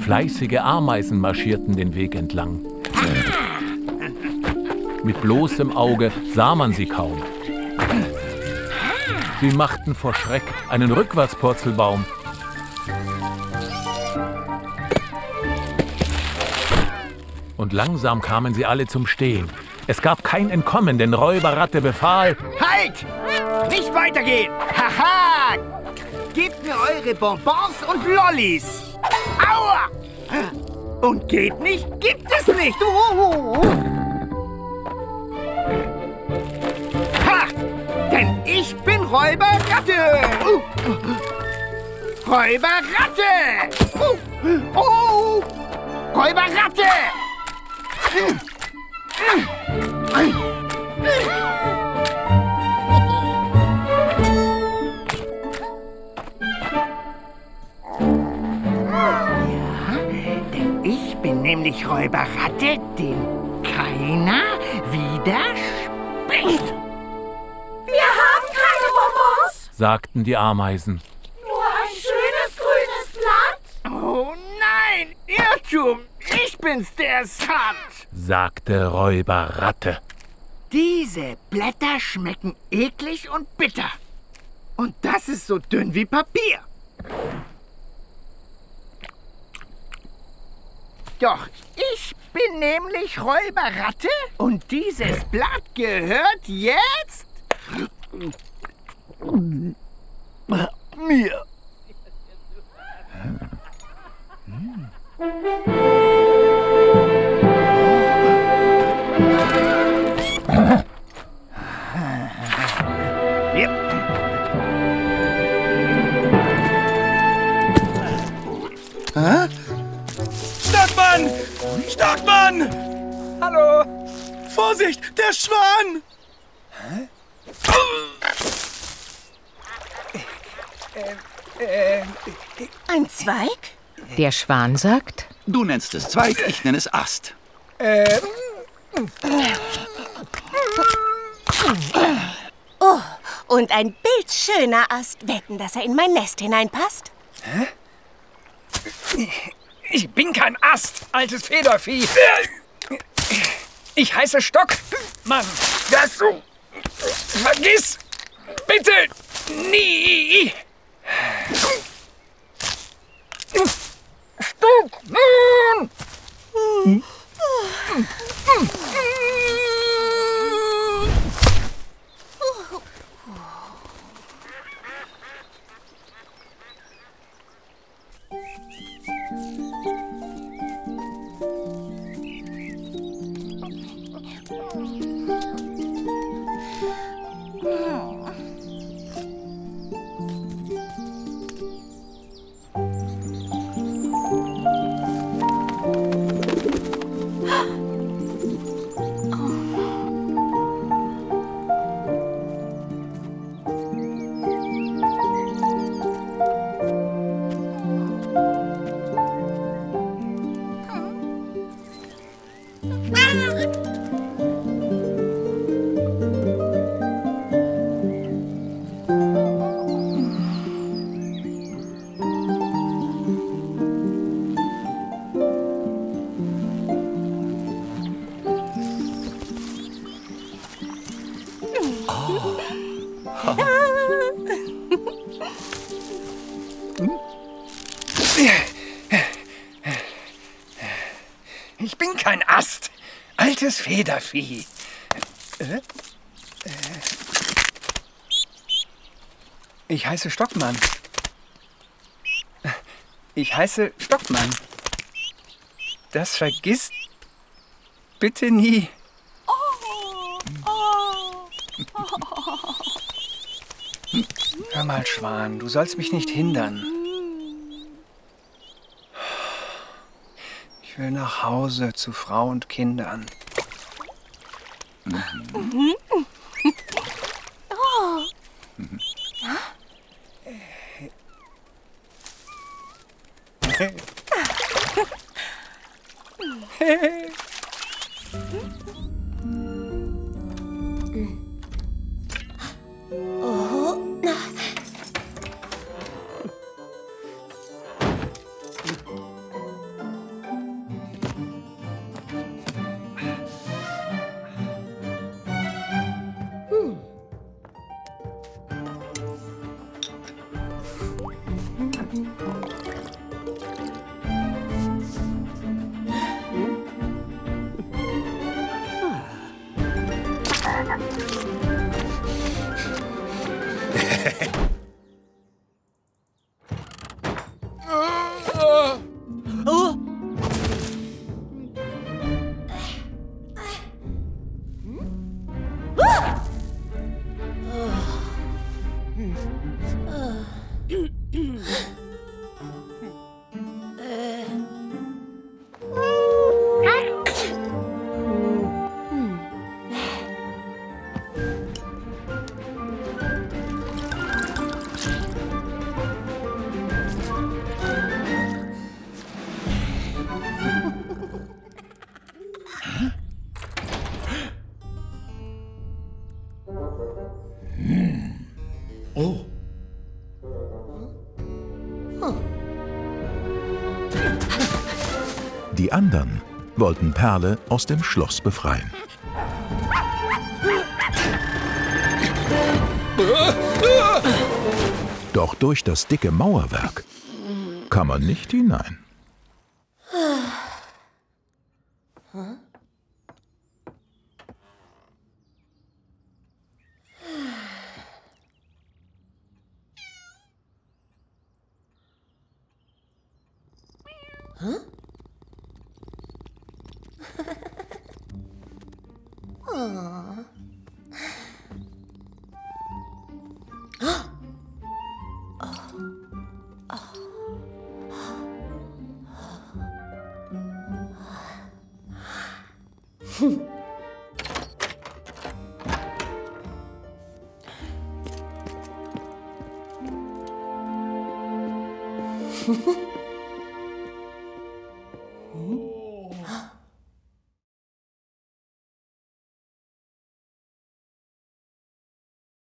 Fleißige Ameisen marschierten den Weg entlang. Mit bloßem Auge sah man sie kaum. Sie machten vor Schreck einen Rückwärtspurzelbaum. Und langsam kamen sie alle zum Stehen. Es gab kein Entkommen, denn Räuberratte befahl: Halt! Nicht weitergehen! Haha! Gebt mir eure Bonbons und Lollis! Aua! Und geht nicht, gibt es nicht! Ha! Denn ich bin Räuberratte! Räuberratte! Oh! Räuberratte! Denn ich bin nämlich Räuberratte, dem keiner widerspricht. Wir haben keine Bonbons. sagten die Ameisen. Nur ein schönes grünes Blatt. Oh nein, Irrtum! Ich bin's, der es hat! Sagte Räuberratte. Diese Blätter schmecken eklig und bitter. Und das ist so dünn wie Papier. Doch ich bin nämlich Räuberratte und dieses Blatt gehört jetzt mir. Hä? Stockmann! Stockmann! Hallo? Vorsicht, der Schwan! Hä? Ein Zweig? Der Schwan sagt: Du nennst es Zweig, ich nenne es Ast. Oh, und ein bildschöner Ast. Wetten, dass er in mein Nest hineinpasst? Hä? Ich bin kein Ast, altes Federvieh. Ich heiße Stockmann. Das vergiss bitte nie. Stockmann! Ich bin kein Ast, altes Federvieh. Ich heiße Stockmann. Ich heiße Stockmann. Das vergisst bitte nie. Hör mal, Schwan, du sollst mich nicht hindern. Ich will nach Hause zu Frau und Kindern. Die anderen wollten Perle aus dem Schloss befreien. Doch durch das dicke Mauerwerk kann man nicht hinein. Hm.